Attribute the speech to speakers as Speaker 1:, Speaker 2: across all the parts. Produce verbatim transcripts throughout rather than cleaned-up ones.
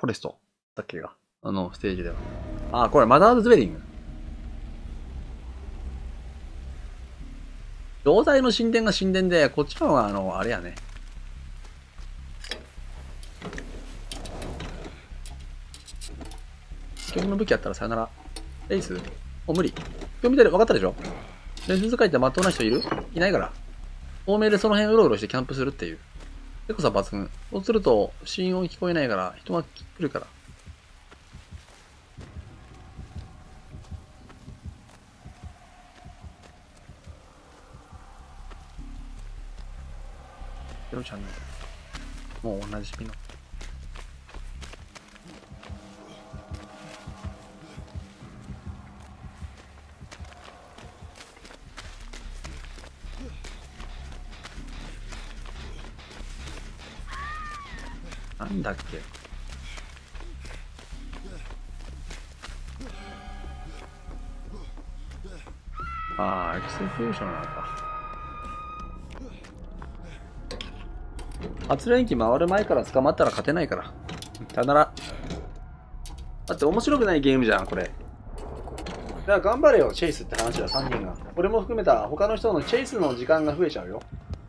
Speaker 1: フォレストだっけが。あの、ステージでは。あ、これ、マザーズ・ドゥエリング。錠剤の神殿が神殿で、こっちの方が、あの、あれやね。今日の武器やったらさよなら。レイスお、無理。今日見てる、分かったでしょ？レース使いってまっとうな人いる？いないから。透明でその辺うろうろしてキャンプするっていう。結構さ、抜群。そうすると、心音聞こえないから、人が来るから。ゼロチャンネル。もうおなじみの。なんだっけ。ああ、エクセキューションなのか。発電機回る前から捕まったら勝てないから。さよなら。だって面白くないゲームじゃん、これ。だから頑張れよ、チェイスって話だ、さんにんが。俺も含めた他の人のチェイスの時間が増えちゃうよ。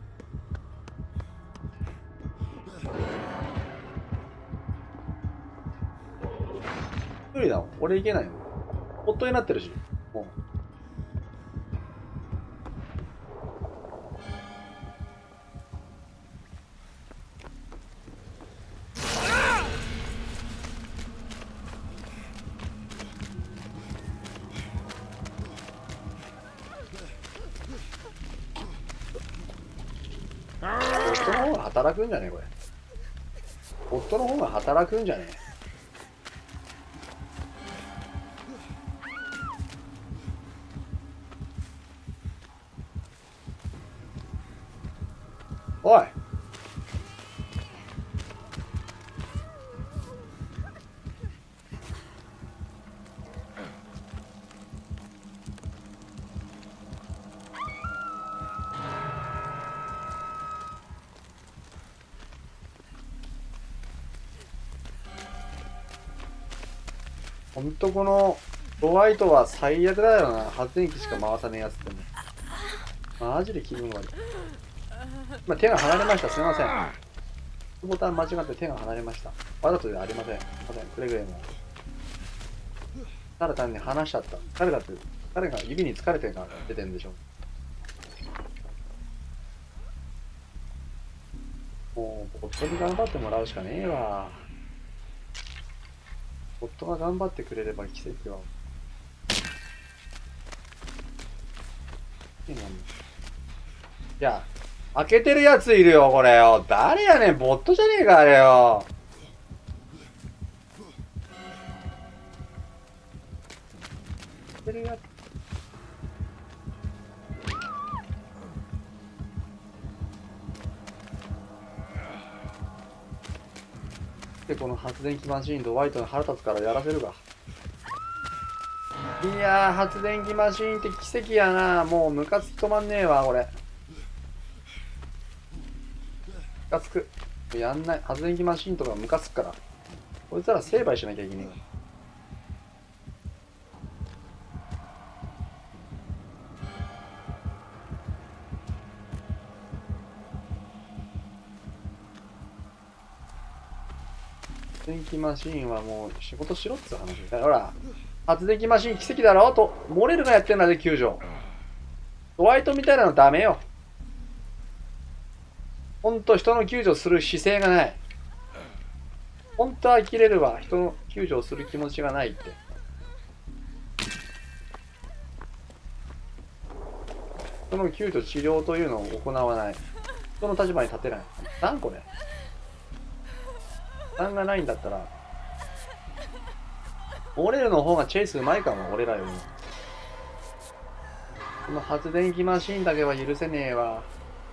Speaker 1: 無理だもん。俺いけないの。ホットになってるし。もう。夫の方が働くんじゃねえこれ。夫の方が働くんじゃねえ。おい。ほんとこのホワイトは最悪だよな。発電機しか回さねえやつってね。マジで気分悪い。まあ、手が離れました。すいません。ボタン間違って手が離れました。わざとではありません。すいません。くれぐれも。ただ単に離しちゃった。誰だって、誰が指に疲れてるから出てるんでしょう。もう、夫に頑張ってもらうしかねえわ。夫が頑張ってくれれば奇跡は。いや、開けてるやついるよ、これよ。誰やねん、ボットじゃねえか、あれよ。開けてるやつ。で、この発電機マシーンとワイトの腹立つからやらせるか。いやー、発電機マシーンって奇跡やな。もうムカつき止まんねえわ、これ。ムカつく。やんない。発電機マシーンとかムカつくから。こいつら成敗しなきゃいけねえ。発電機マシーンはもう仕事しろっつう話だ。ほら、発電機マシーン奇跡だろと、モレルがやってんだぜ、救助。ホワイトみたいなのダメよ。ほんと人の救助する姿勢がない。ほんと呆れるわ。人の救助をする気持ちがないって。人の救助治療というのを行わない。人の立場に立てない。なんこれ。なんがないんだったら、モレルの方がチェイスうまいかも、俺らよりも。この発電機マシーンだけは許せねえわ。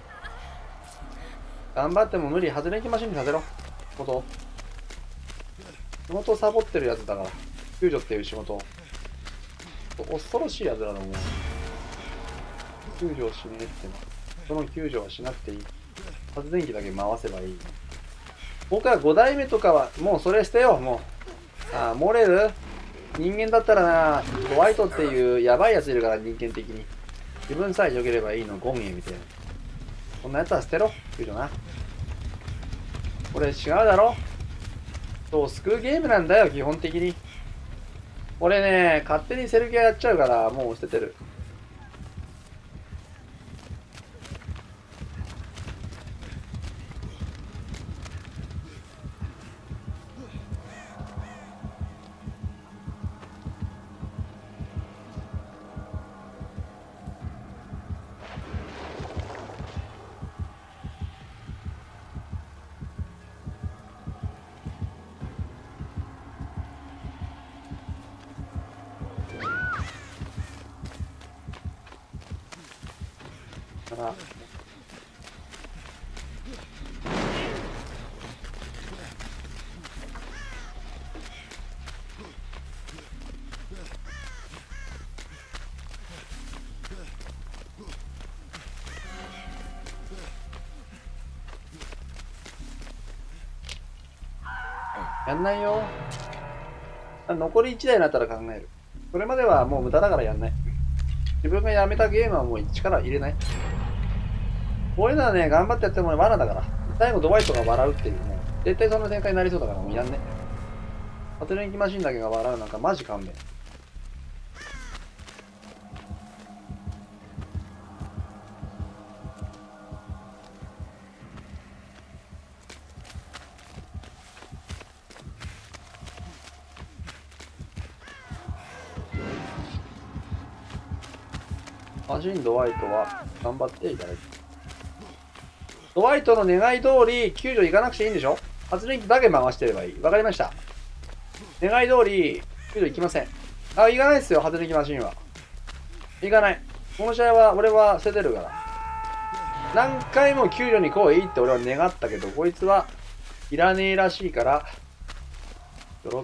Speaker 1: 頑張っても無理。発電機マシーンにさせろ。仕事。仕事をサボってるやつだから。救助っていう仕事。恐ろしいやつらだもん。救助をしねえっての。その救助はしなくていい。発電機だけ回せばいい。 僕はご代目とかはもうそれ捨てよう。もうああモレル人間だったらな、ホワイトっていうやばいやついるから、人間的に自分さえ良ければいいのゴンエみたいな、こんなやつは捨てろ言うよな。これ違うだろ。そう救うゲームなんだよ基本的に。俺ね勝手にセルギアやっちゃうからもう捨ててる。あやんないよ。残りいちだいになったら考える。それまではもう無駄だからやんない。自分がやめたゲームはもう力入れない。こういうのはね、頑張ってやっても罠だから。最後ドワイトが笑うっていう、もう絶対その展開になりそうだからもうやんね。アトレンキマシンだけが笑うなんかマジ勘弁。マシンドワイトは頑張っていただきます。ドワイトの願い通り救助行かなくていいんでしょ。発電機だけ回してればいい。わかりました。願い通り救助行きません。あ、行かないですよ、発電機マシンは。行かない。この試合は俺は捨ててるから。何回も救助に来いって俺は願ったけど、こいつはいらねえらしいから、喜んで。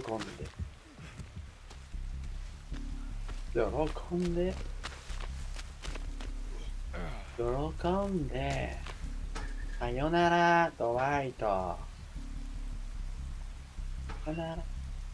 Speaker 1: 喜んで。喜んで。さよなら、ドワイト。さよなら。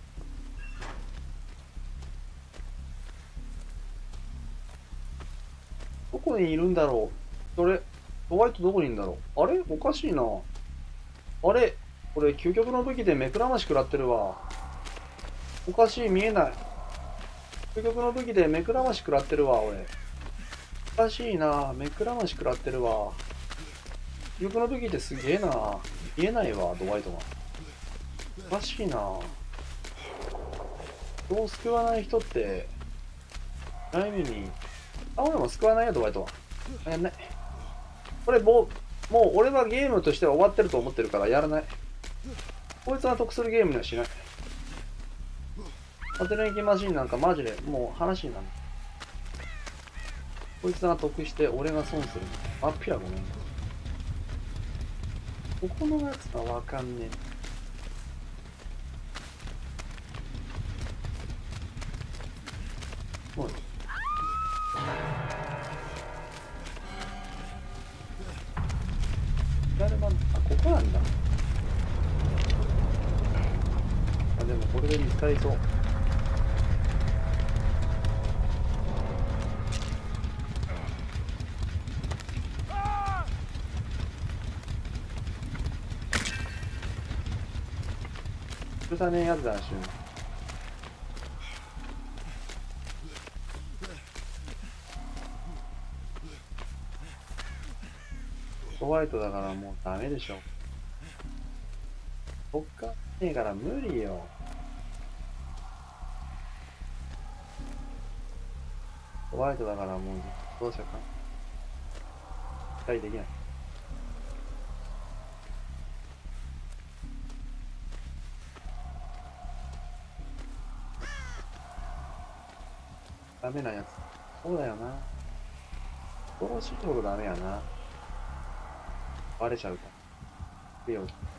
Speaker 1: どこにいるんだろう。それ、ドワイトどこにいるんだろう。あれおかしいな。あれこれ、究極の武器で目くらまし食らってるわ。おかしい、見えない。究極の武器で目くらまし食らってるわ、俺。おかしいな。目くらまし食らってるわ。究極の武器ってすげえな。見えないわ、ドワイトが。おかしいな。人を救わない人って、ない目に。あ、俺も救わないよ、ドワイトは。やんない。これもう、もう俺はゲームとしては終わってると思ってるからやらない。こいつが得するゲームにはしない。アテレンキマシンなんかマジでもう話になる。こいつが得して俺が損する。あっぴらごめん。ここのやつがわかんねえ。おい。左番、あ、ここなんだ。あ、でもこれで見つかりそう。許さねえやつだな、しゅん。ホワイトだからもうダメでしょ。そっかねえから無理よ。ホワイトだからもうどうしようか。期待できない。ダメなやつ。そうだよな。恐ろしいほどダメやな。バレちゃうから。いいよ。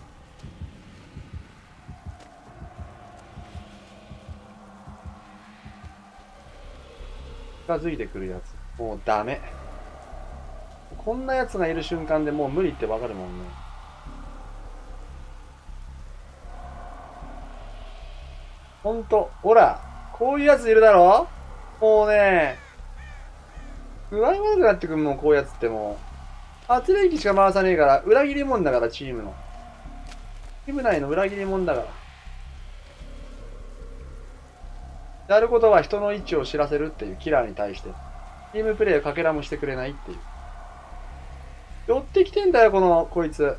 Speaker 1: 近づいてくるやつ。もうダメ。こんなやつがいる瞬間でもう無理ってわかるもんね。 ほんと、ほら、こういうやついるだろ。もうね、具合悪くなってくるもん、こういうやつってもう。発電機しか回さねえから、裏切りもんだから、チームの。チーム内の裏切りもんだから。やることは人の位置を知らせるっていうキラーに対して、チームプレイをかけらもしてくれないっていう。寄ってきてんだよ、この、こいつ。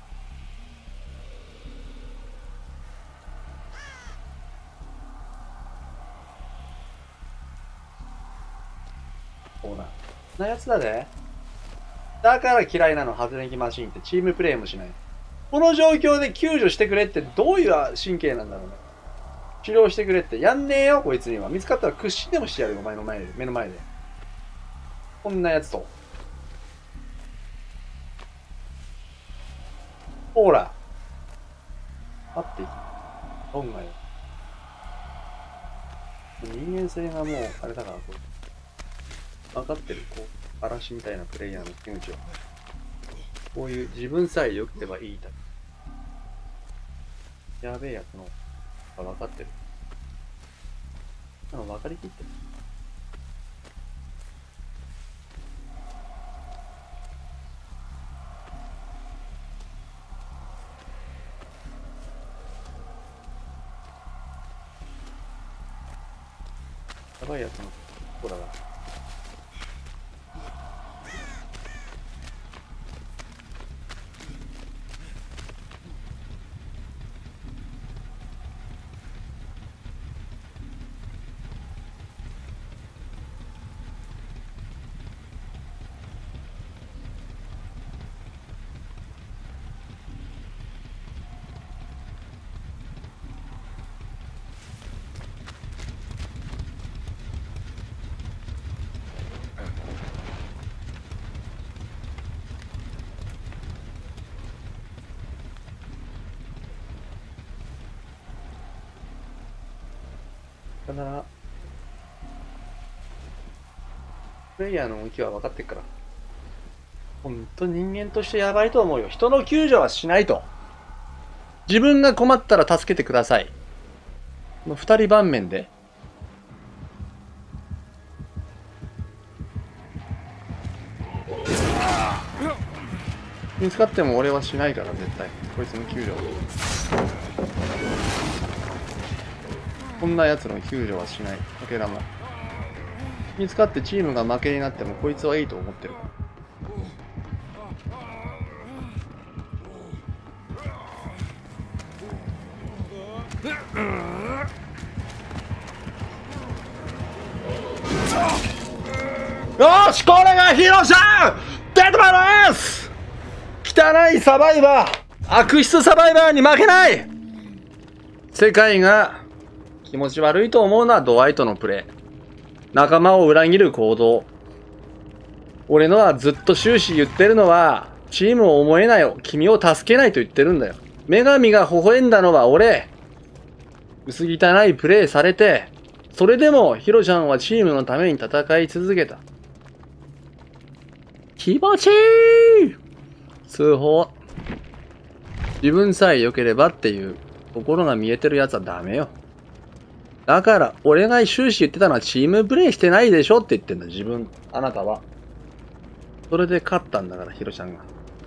Speaker 1: ほら。なやつだぜ。だから嫌いなの、発電機マシンって。チームプレイもしない。この状況で救助してくれってどういう神経なんだろうね。治療してくれって。やんねえよ、こいつには。見つかったら屈伸でもしてやるよ、お前の前で。目の前で。こんなやつと。ほら。待っていい。どんがよ。人間性がもう、あれだから、こう。分かってる、こう。嵐みたいなプレイヤーの気持ちは。こういう自分さえ良ければいいタイプ。やべえやつの、が分かってる。なんか分かりきってる。やばいやつの子だが。だから、プレイヤーの動きは分かってっから。ほんと人間としてやばいと思うよ。人の救助はしないと。自分が困ったら助けてください。の二人盤面で。見つかっても俺はしないから、絶対。こいつの救助。こんな奴の救助はしない。かけらも。見つかってチームが負けになってもこいつはいいと思ってる。よし、これがヒロちゃんデッドマンです。汚いサバイバー、悪質サバイバーに負けない。世界が気持ち悪いと思うのはドワイトのプレー。仲間を裏切る行動。俺のはずっと終始言ってるのは、チームを思えないよ。君を助けないと言ってるんだよ。女神が微笑んだのは俺。薄汚いプレーされて、それでもヒロちゃんはチームのために戦い続けた。気持ちいい。通報。自分さえ良ければっていう心が見えてるやつはダメよ。だから、俺が終始言ってたのはチームプレイしてないでしょって言ってんだ、自分。あなたは。それで勝ったんだから、ヒロちゃんが。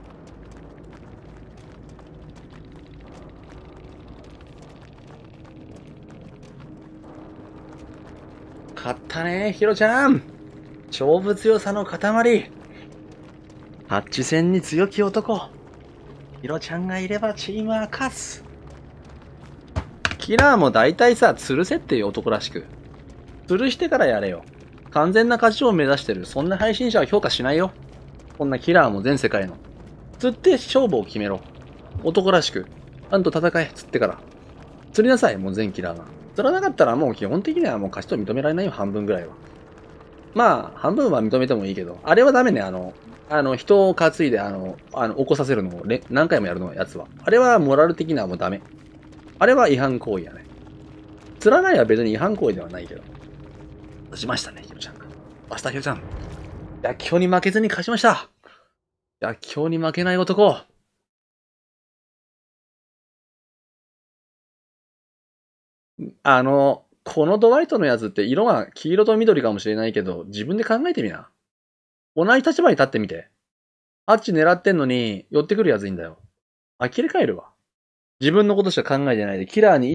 Speaker 1: 勝ったね、ヒロちゃん。勝負強さの塊。ハッチ戦に強き男。ヒロちゃんがいればチームは勝つ。キラーも大体さ、吊るせっていう男らしく。吊るしてからやれよ。完全な勝ちを目指してる。そんな配信者は評価しないよ。こんなキラーも全世界の。釣って勝負を決めろ。男らしく。ちゃんと戦え、釣ってから。釣りなさい、もう全キラーが。釣らなかったらもう基本的にはもう勝ちと認められないよ、半分ぐらいは。まあ、半分は認めてもいいけど、あれはダメね、あの、あの、人を担いで、あの、あの、起こさせるのを何回もやるのやつは。あれはモラル的にはもうダメ。あれは違反行為やね。釣らないは別に違反行為ではないけど。勝ちましたね、ヒロちゃんが。明日ヒロちゃん。逆境に負けずに勝ちました。逆境に負けない男。 あの、このドワイトのやつって色が黄色と緑かもしれないけど、自分で考えてみな。同じ立場に立ってみて。あっち狙ってんのに、寄ってくるやついいんだよ。呆れ返るわ。自分のことしか考えてないで、キラーに